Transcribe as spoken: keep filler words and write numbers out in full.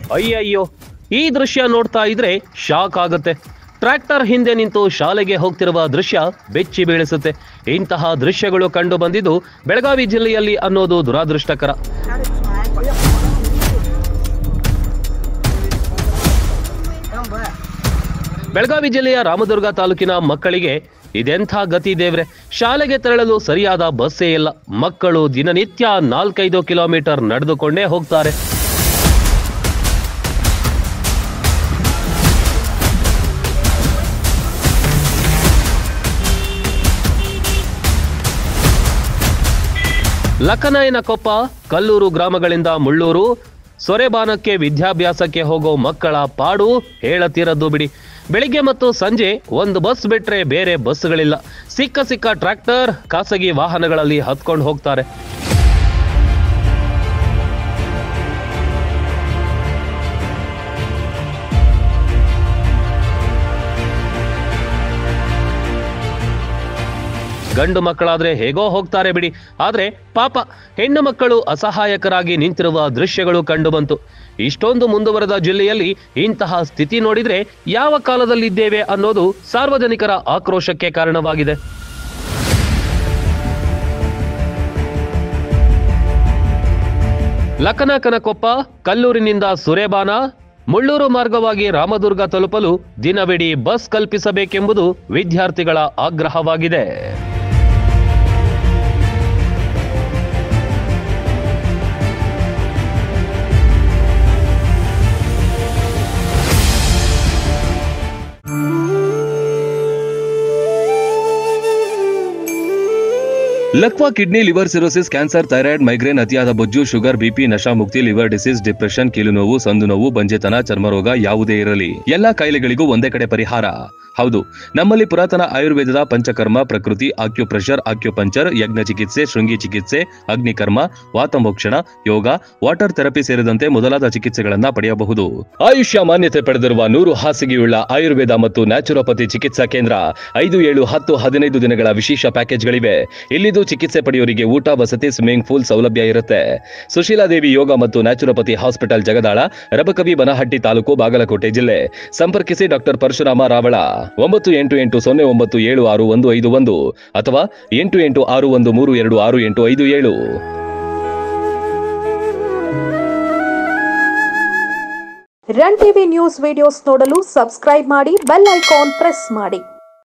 ಅಯ್ಯಯ್ಯೋ, ಈ ದೃಶ್ಯ ನೋಡ್ತಾ ಇದ್ರೆ ಶಾಕ್ ಆಗುತ್ತೆ. ಟ್ರ್ಯಾಕ್ಟರ್ ಹಿಂದೆ ನಿಂತು ಶಾಲೆಗೆ ಹೋಗ್ತಿರುವ ದೃಶ್ಯ ಬೆಚ್ಚಿ ಬೀಳಿಸುತ್ತೆ. ಇಂತಹ ದೃಶ್ಯಗಳು ಕಂಡು ಬಂದಿದ್ದು ಬೆಳಗಾವಿ ಜಿಲ್ಲೆಯಲ್ಲಿ ಅನ್ನೋದು ದುರಾದೃಷ್ಟಕರ. ಬೆಳಗಾವಿ ಜಿಲ್ಲೆಯ ರಾಮದುರ್ಗ ತಾಲೂಕಿನ ಮಕ್ಕಳಿಗೆ ಇದೆಂಥ ಗತಿ ದೇವ್ರೆ. ಶಾಲೆಗೆ ತೆರಳಲು ಸರಿಯಾದ ಬಸ್ಸೇ ಇಲ್ಲ. ಮಕ್ಕಳು ದಿನನಿತ್ಯ ನಾಲ್ಕೈದು ಕಿಲೋಮೀಟರ್ ನಡೆದುಕೊಂಡೇ ಹೋಗ್ತಾರೆ. ಲಕ್ಕನಾಯನಕೊಪ್ಪ, ಕಲ್ಲೂರು ಗ್ರಾಮಗಳಿಂದ ಮುಳ್ಳೂರು, ಸೊರೆಬಾನಕ್ಕೆ ವಿದ್ಯಾಭ್ಯಾಸಕ್ಕೆ ಹೋಗೋ ಮಕ್ಕಳ ಪಾಡು ಹೇಳತಿರದ್ದು ಬಿಡಿ. ಬೆಳಿಗ್ಗೆ ಮತ್ತು ಸಂಜೆ ಒಂದು ಬಸ್ ಬಿಟ್ರೆ ಬೇರೆ ಬಸ್ಗಳಿಲ್ಲ. ಸಿಕ್ಕ ಸಿಕ್ಕ ಟ್ರ್ಯಾಕ್ಟರ್, ಖಾಸಗಿ ವಾಹನಗಳಲ್ಲಿ ಹತ್ಕೊಂಡು ಹೋಗ್ತಾರೆ. ಗಂಡು ಮಕ್ಕಳಾದ್ರೆ ಹೇಗೋ ಹೋಗ್ತಾರೆ ಬಿಡಿ, ಆದ್ರೆ ಪಾಪ ಹೆಣ್ಣು ಮಕ್ಕಳು ಅಸಹಾಯಕರಾಗಿ ನಿಂತಿರುವ ದೃಶ್ಯಗಳು ಕಂಡುಬಂತು. ಇಷ್ಟೊಂದು ಮುಂದುವರೆದ ಜಿಲ್ಲೆಯಲ್ಲಿ ಇಂತಹ ಸ್ಥಿತಿ ನೋಡಿದ್ರೆ ಯಾವ ಕಾಲದಲ್ಲಿದ್ದೇವೆ ಅನ್ನೋದು ಸಾರ್ವಜನಿಕರ ಆಕ್ರೋಶಕ್ಕೆ ಕಾರಣವಾಗಿದೆ. ಲಕ್ಕನಾಯಕನಕೊಪ್ಪ, ಕಲ್ಲೂರಿನಿಂದ ಸುರೇಬಾನ, ಮುಳ್ಳೂರು ಮಾರ್ಗವಾಗಿ ರಾಮದುರ್ಗ ತಲುಪಲು ದಿನವಿಡೀ ಬಸ್ ಕಲ್ಪಿಸಬೇಕೆಂಬುದು ವಿದ್ಯಾರ್ಥಿಗಳ ಆಗ್ರಹವಾಗಿದೆ. ಲಕ್ವಾ kidney, liver cirrhosis, cancer, thyroid, migraine, ಅತಿಯಾದ ಬೊಜ್ಜು, ಶುಗರ್, ಬಿಪಿ, ನಶಾ ಮುಕ್ತಿ, ಲಿವರ್ ಡಿಸೀಸ್, ಡಿಪ್ರೆಷನ್, ಕೀಲು ನೋವು, ಸಂದು ನೋವು, ಬಂಜೆತನ, ಚರ್ಮರೋಗ ಯಾವುದೇ ಇರಲಿ ಎಲ್ಲಾ ಕಾಯಿಲೆಗಳಿಗೂ ಒಂದೇ ಕಡೆ ಪರಿಹಾರ. ಹೌದು, ನಮ್ಮಲ್ಲಿ ಪುರಾತನ ಆಯುರ್ವೇದದ ಪಂಚಕರ್ಮ, ಪ್ರಕೃತಿ, ಆಕ್ಯುಪ್ರೆಷರ್, ಆಕ್ಯುಪಂಚರ್, ಯಜ್ಞ ಚಿಕಿತ್ಸೆ, ಶೃಂಗಿ ಚಿಕಿತ್ಸೆ, ಅಗ್ನಿಕರ್ಮ, ವಾತಮೋಕ್ಷಣ, ಯೋಗ, ವಾಟರ್ ಥೆರಪಿ ಸೇರಿದಂತೆ ಮೊದಲಾದ ಚಿಕಿತ್ಸೆಗಳನ್ನ ಪಡೆಯಬಹುದು. ಆಯುಷ್ಯ ಮಾನ್ಯತೆ ಪಡೆದಿರುವ ನೂರು ಹಾಸಿಗೆಯುಳ್ಳ ಆಯುರ್ವೇದ ಮತ್ತು ನ್ಯಾಚುರೋಪತಿ ಚಿಕಿತ್ಸಾ ಕೇಂದ್ರ. ಐದು, ಏಳು, ಹತ್ತು, ಹದಿನೈದು ದಿನಗಳ ವಿಶೇಷ ಪ್ಯಾಕೇಜ್ಗಳಿವೆ. ಇಲ್ಲಿದ್ದು ಚಿಕಿತ್ಸೆ ಪಡೆಯೋರಿಗೆ ಊಟ, ವಸತಿ, ಸ್ವಿಮ್ಮಿಂಗ್ ಪೂಲ್ ಸೌಲಭ್ಯ ಇರುತ್ತೆ. ಸುಶೀಲಾದೇವಿ ಯೋಗ ಮತ್ತು ನ್ಯಾಚುರೋಪತಿ ಹಾಸ್ಪಿಟಲ್, ಜಗದಾಳ, ರಬಕವಿ, ಬನಹಟ್ಟಿ ತಾಲೂಕು, ಬಾಗಲಕೋಟೆ ಜಿಲ್ಲೆ. ಸಂಪರ್ಕಿಸಿ ಡಾಕ್ಟರ್ ಪರಶುರಾಮ ರಾವಳ. ಒಂಬತ್ತು ಎಂಟು ಎಂಟು ಸೊನ್ನೆ ಒಂಬತ್ತು ಏಳು ಆರು ಒಂದು ಐದು ಒಂದು ಅಥವಾ ಎಂಟು ಎಂಟು ಆರು ಒಂದು ಮೂರು ಎರಡು ಆರು ಎಂಟು ಐದು ಏಳು. ರನ್ ಟಿವಿ ನ್ಯೂಸ್ ವಿಡಿಯೋಸ್ ನೋಡಲು ಸಬ್ಸ್ಕ್ರೈಬ್ ಮಾಡಿ, ಬೆಲ್ ಐಕಾನ್ ಪ್ರೆಸ್ ಮಾಡಿ.